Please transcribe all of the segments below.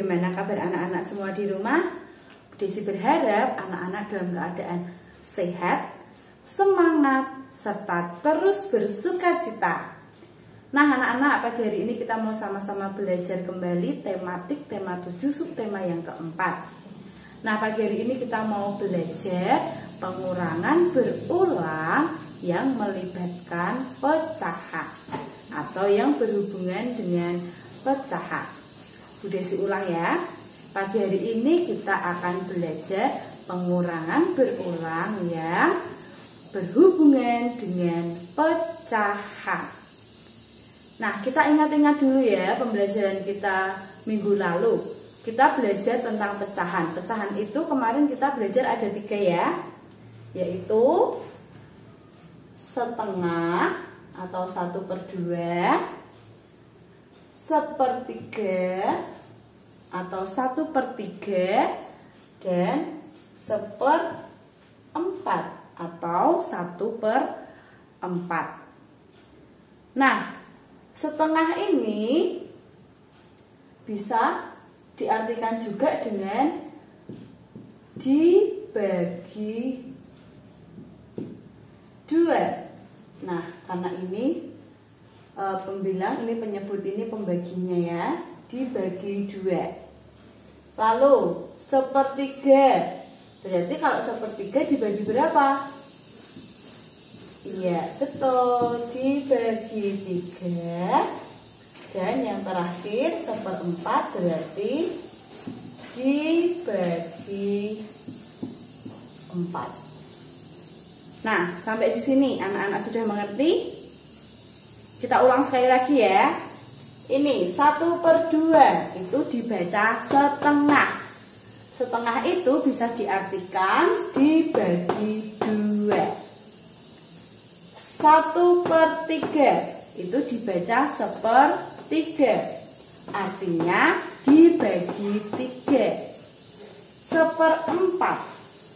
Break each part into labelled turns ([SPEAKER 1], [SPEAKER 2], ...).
[SPEAKER 1] Bagaimana kabar anak-anak semua di rumah? Bu Desi berharap anak-anak dalam keadaan sehat, semangat, serta terus bersuka cita. Nah anak-anak, pagi hari ini kita mau sama-sama belajar kembali tematik tema 7 subtema yang keempat. Nah pagi hari ini kita mau belajar pengurangan berulang yang melibatkan pecahan atau yang berhubungan dengan pecahan. Bu Desi ulang ya. Pagi hari ini kita akan belajar pengurangan berulang yang berhubungan dengan pecahan. Nah, kita ingat-ingat dulu ya pembelajaran kita minggu lalu. Kita belajar tentang pecahan. Pecahan itu kemarin kita belajar ada 3 ya, yaitu setengah atau 1/2, sepertiga atau 1/3, dan 1/4 atau 1/4. Nah, setengah ini bisa diartikan juga dengan dibagi 2. Nah, karena ini pembilang, ini penyebut, ini pembaginya ya, dibagi 2. Lalu 1/3, berarti kalau 1/3 dibagi berapa? Iya, betul, dibagi 3. Dan yang terakhir 1/4 berarti dibagi 4. Nah, sampai di sini anak-anak sudah mengerti? Kita ulang sekali lagi ya. Ini 1/2 itu dibaca setengah. Setengah itu bisa diartikan dibagi 2. 1/3 itu dibaca 1/3, artinya dibagi 3. 1/4,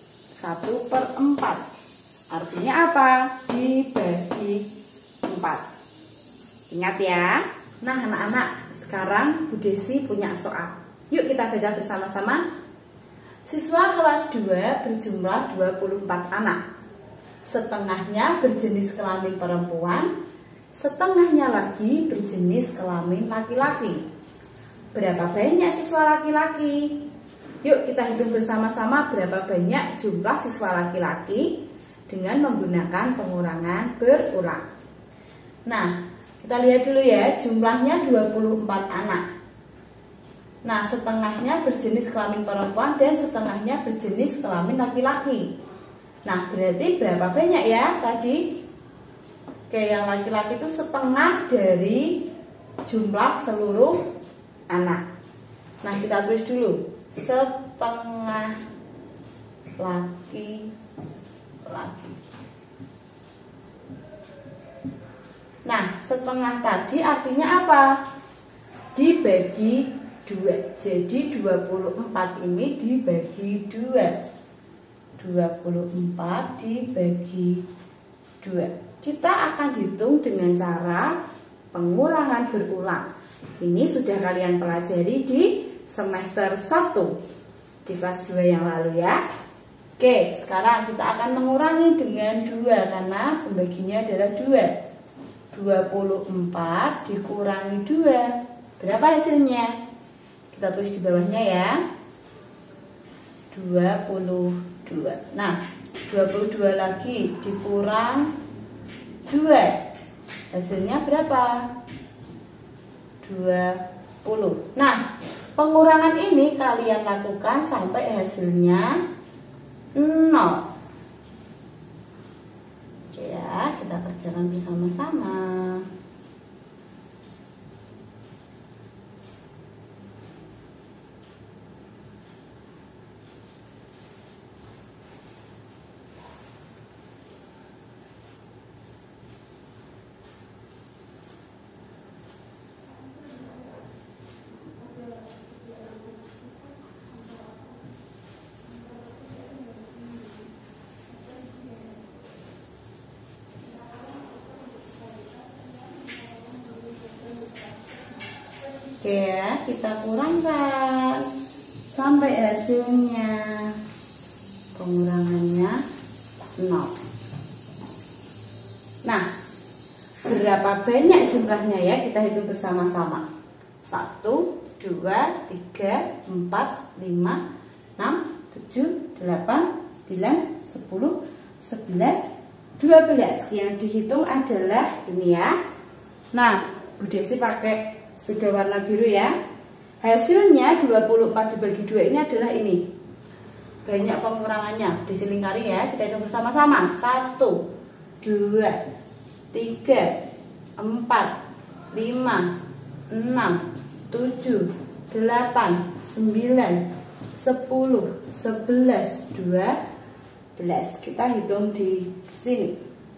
[SPEAKER 1] 1/4, artinya apa? Dibagi 4. Ingat ya. Nah anak-anak, sekarang Bu Desi punya soal. Yuk kita baca bersama-sama. Siswa kelas 2 berjumlah 24 anak. Setengahnya berjenis kelamin perempuan, setengahnya lagi berjenis kelamin laki-laki. Berapa banyak siswa laki-laki? Yuk kita hitung bersama-sama berapa banyak jumlah siswa laki-laki dengan menggunakan pengurangan berulang. Nah, kita lihat dulu ya, jumlahnya 24 anak. Nah, setengahnya berjenis kelamin perempuan dan setengahnya berjenis kelamin laki-laki. Nah, berarti berapa banyak ya tadi? Oke, yang laki-laki itu setengah dari jumlah seluruh anak. Nah, kita tulis dulu. Setengah laki-laki. Nah, setengah tadi artinya apa? Dibagi 2. Jadi 24 ini dibagi 2. 24 dibagi 2. Kita akan hitung dengan cara pengurangan berulang. Ini sudah kalian pelajari di semester 1 di kelas 2 yang lalu ya. Oke, sekarang kita akan mengurangi dengan 2 karena pembaginya adalah 2. 24 dikurangi 2. Berapa hasilnya? Kita tulis di bawahnya ya. 22. Nah, 22 lagi dikurang 2. Hasilnya berapa? 20. Nah, pengurangan ini kalian lakukan sampai hasilnya 0. Oke ya, kita kerjakan bersama-sama. Oke ya, kita kurangkan. sampai hasilnya pengurangannya 0. Nah, berapa banyak jumlahnya ya? Kita hitung bersama-sama. 1, 2, 3, 4, 5, 6, 7, 8, 9, 10, 11, 12. Yang dihitung adalah ini ya. Nah, Bu Desi pakai spidol warna biru ya. Hasilnya 24 dibagi 2 ini adalah ini. Banyak pengurangannya. Desi lingkari ya. Kita hitung bersama-sama. 1, 2, 3, 4, 5, 6, 7, 8, 9, 10, 11, 12. Kita hitung di sini.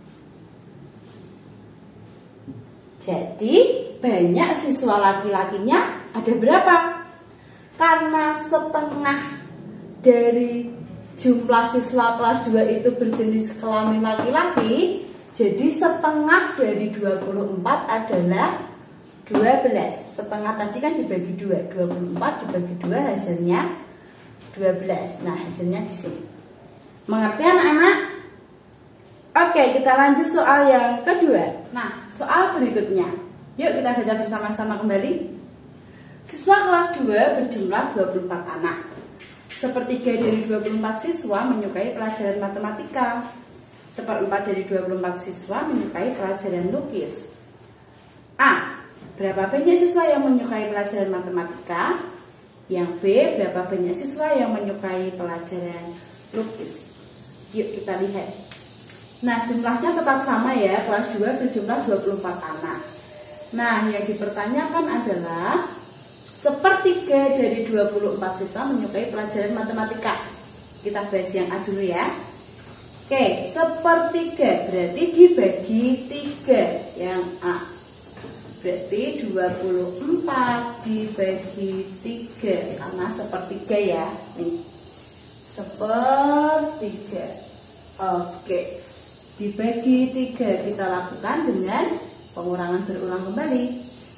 [SPEAKER 1] Jadi banyak siswa laki-lakinya ada berapa? Karena setengah dari jumlah siswa kelas 2 itu berjenis kelamin laki-laki, jadi setengah dari 24 adalah 12. Setengah tadi kan dibagi 2, 24 dibagi 2 hasilnya 12. Nah, hasilnya di sini. Mengerti anak-anak? Oke, kita lanjut soal yang kedua. Nah, soal berikutnya. Yuk kita baca bersama-sama kembali. Siswa kelas 2 berjumlah 24 anak. Sepertiga dari 24 siswa menyukai pelajaran matematika. Seperempat dari 24 siswa menyukai pelajaran lukis. A. Berapa banyak siswa yang menyukai pelajaran matematika? Yang B. Berapa banyak siswa yang menyukai pelajaran lukis? Yuk kita lihat. Nah, jumlahnya tetap sama ya. Kelas 2 berjumlah 24 anak. Nah, yang dipertanyakan adalah sepertiga dari 24 siswa menyukai pelajaran matematika. Kita bahas yang A dulu ya. Oke, sepertiga berarti dibagi 3 yang A. Berarti 24 dibagi 3 karena sepertiga ya. Nih. Sepertiga. Oke. Dibagi 3 kita lakukan dengan pengurangan berulang kembali.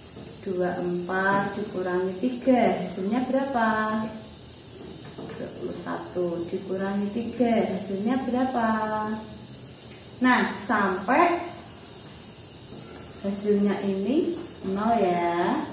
[SPEAKER 1] 24 dikurangi 3 hasilnya berapa? 21 dikurangi 3 hasilnya berapa? Nah, sampai hasilnya ini 0 ya.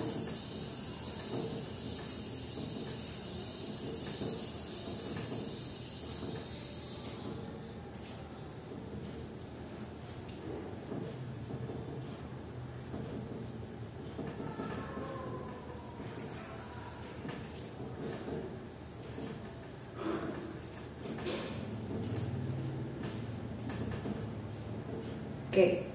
[SPEAKER 1] Oke,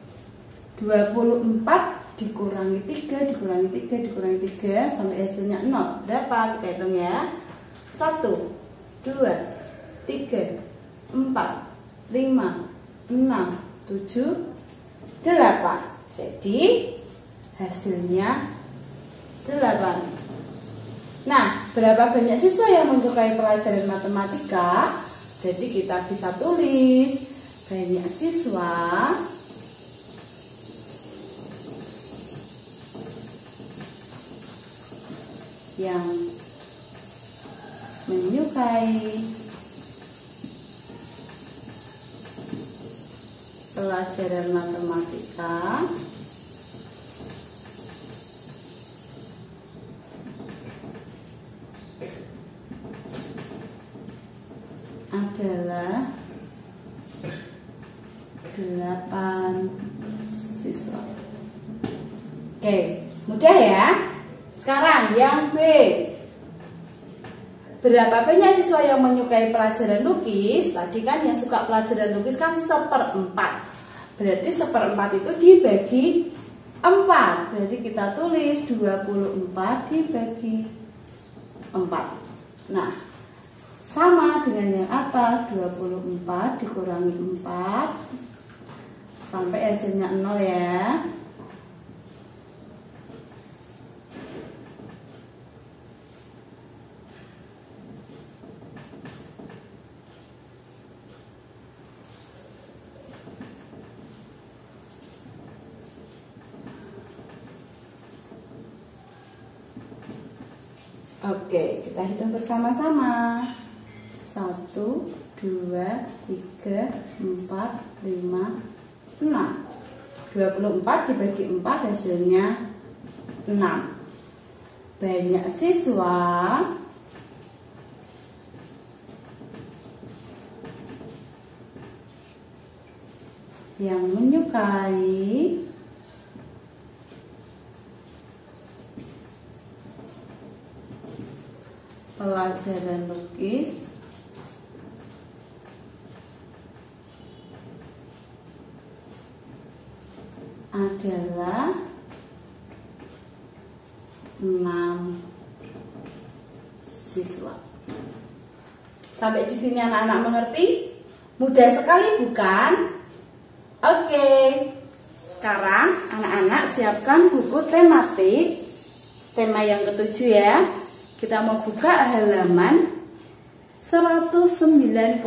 [SPEAKER 1] 24 dikurangi 3, dikurangi 3, dikurangi 3 sampai hasilnya 0. Berapa? Kita hitung ya. 1, 2, 3, 4, 5, 6, 7, 8. Jadi hasilnya 8. Nah, berapa banyak siswa yang menyukai pelajaran matematika? Jadi kita bisa tulis banyak siswa yang menyukai pelajaran matematika adalah 8 siswa. Oke, mudah ya. Sekarang yang B. Berapa banyak siswa yang menyukai pelajaran lukis? Tadi kan yang suka pelajaran lukis kan 1/4. Berarti 1/4 itu dibagi 4. Berarti kita tulis 24 dibagi 4. Nah, sama dengan yang atas, 24 dikurangi 4 sampai hasilnya 0 ya. Oke, kita hitung bersama-sama. 1, 2, 3, 4, 5, 6. 24 dibagi 4 hasilnya 6. Banyak siswa yang menyukai pelajaran lukis adalah 6 siswa. Sampai di sini anak-anak mengerti? Mudah sekali bukan? Oke. Sekarang anak-anak siapkan buku tematik. Tema yang ketujuh ya. Kita mau buka halaman 199.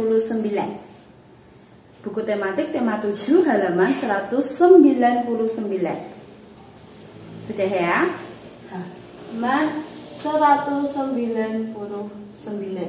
[SPEAKER 1] Buku tematik tema 7 halaman 199. Sudah ya? Halaman 199.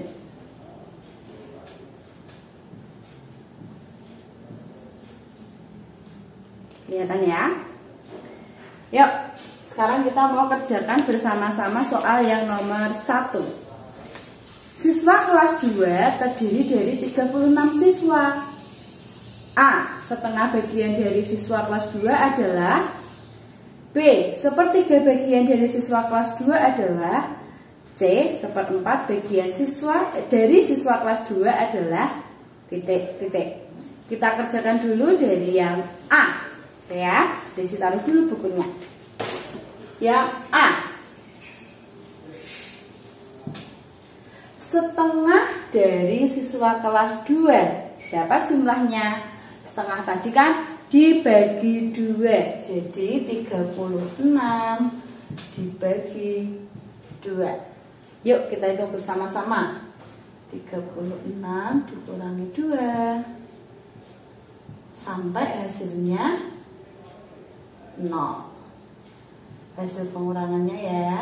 [SPEAKER 1] Kelihatan ya? Yuk, sekarang kita mau kerjakan bersama-sama soal yang nomor 1. Siswa kelas 2 terdiri dari 36 siswa. A. Setengah bagian dari siswa kelas 2 adalah. B. Sepertiga bagian dari siswa kelas 2 adalah. C. Seperempat bagian dari siswa kelas 2 adalah. Titik. Kita kerjakan dulu dari yang A. Ya, taruh dulu bukunya. Yang A. Setengah dari siswa kelas 2. Berapa jumlahnya? Setengah tadi kan dibagi 2. Jadi 36 dibagi 2. Yuk kita hitung bersama-sama. 36 dikurangi 2 sampai hasilnya 0. Hasil pengurangannya ya.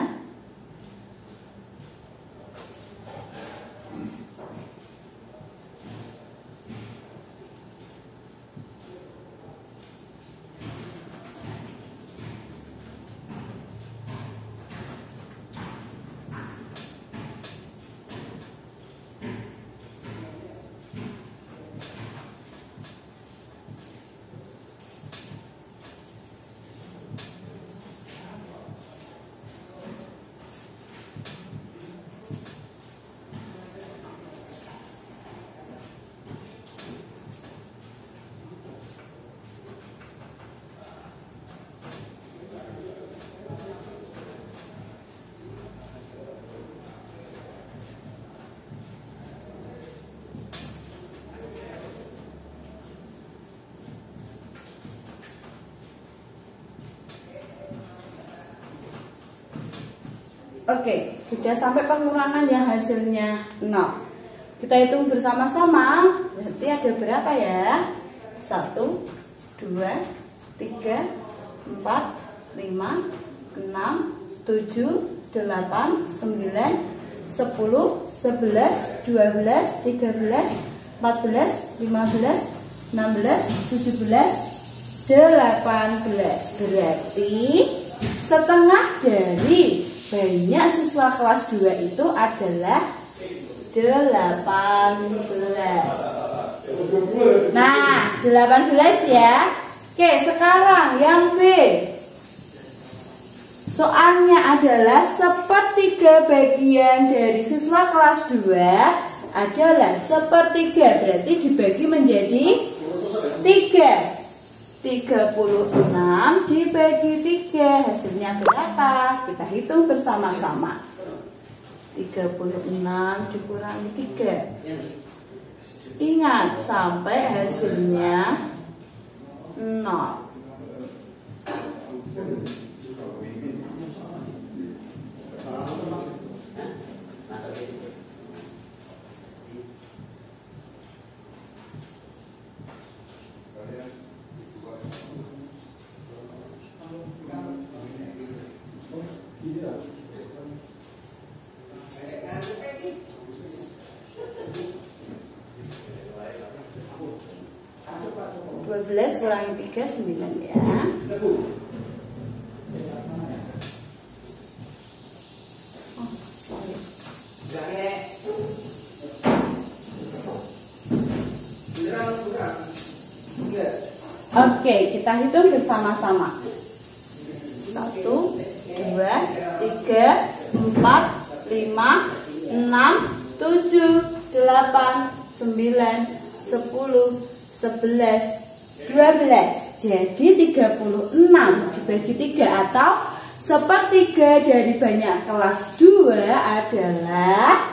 [SPEAKER 1] Oke, sudah sampai pengurangan yang hasilnya 0. Kita hitung bersama-sama. Berarti ada berapa ya? 1, 2, 3, 4, 5, 6, 7, 8, 9, 10, 11, 12, 13, 14, 15, 16, 17, 18. Berarti setengah dari banyak siswa kelas 2 itu adalah 18. Nah, 18 ya. Oke, sekarang yang B. Soalnya adalah sepertiga bagian dari siswa kelas 2 adalah sepertiga. Berarti dibagi menjadi 3. 36 dibagi 3 hasilnya berapa? Kita hitung bersama-sama. 36 dikurangi 3. Ingat sampai hasilnya 0. 12 kurangi 3, 9 ya. Oh, sorry. Oke, kita hitung bersama-sama. 1, 2, 3, 4, 5, 6, 7, 8, 9, 10, 11, 12. Jadi 36 dibagi 3 atau sepertiga dari banyak kelas 2 adalah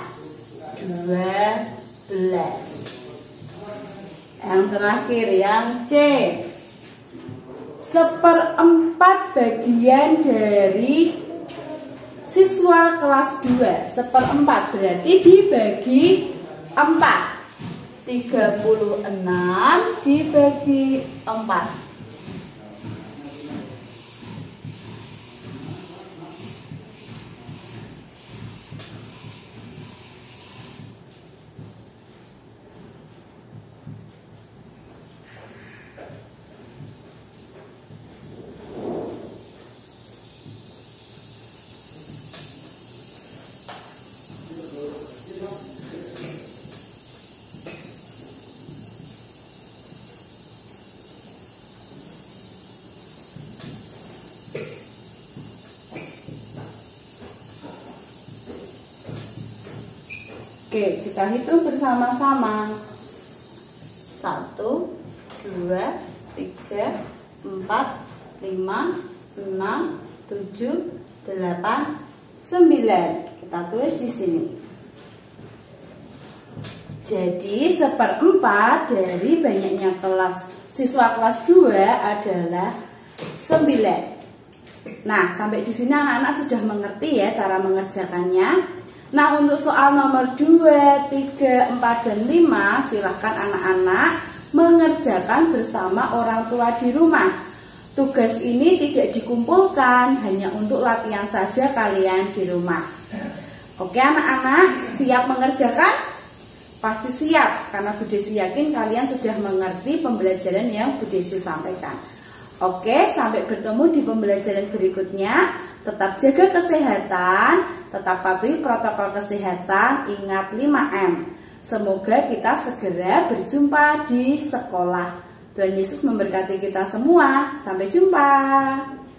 [SPEAKER 1] 12. Yang terakhir yang C, 1/4 bagian dari siswa kelas 2. 1/4 berarti dibagi 4. 36 dibagi 4. Oke, kita hitung bersama-sama. 1, 2, 3, 4, 5, 6, 7, 8, 9. Kita tulis di sini. Jadi 1/4 dari banyaknya siswa kelas 2 adalah 9. Nah, sampai di sini anak-anak sudah mengerti ya cara mengerjakannya. Nah, untuk soal nomor 2, 3, 4, dan 5 silahkan anak-anak mengerjakan bersama orang tua di rumah. Tugas ini tidak dikumpulkan, hanya untuk latihan saja kalian di rumah. Oke anak-anak, siap mengerjakan? Pasti siap, karena Bu Desi yakin kalian sudah mengerti pembelajaran yang Bu Desi sampaikan. Oke, sampai bertemu di pembelajaran berikutnya. Tetap jaga kesehatan, tetap patuhi protokol kesehatan, ingat 5M. Semoga kita segera berjumpa di sekolah. Tuhan Yesus memberkati kita semua. Sampai jumpa.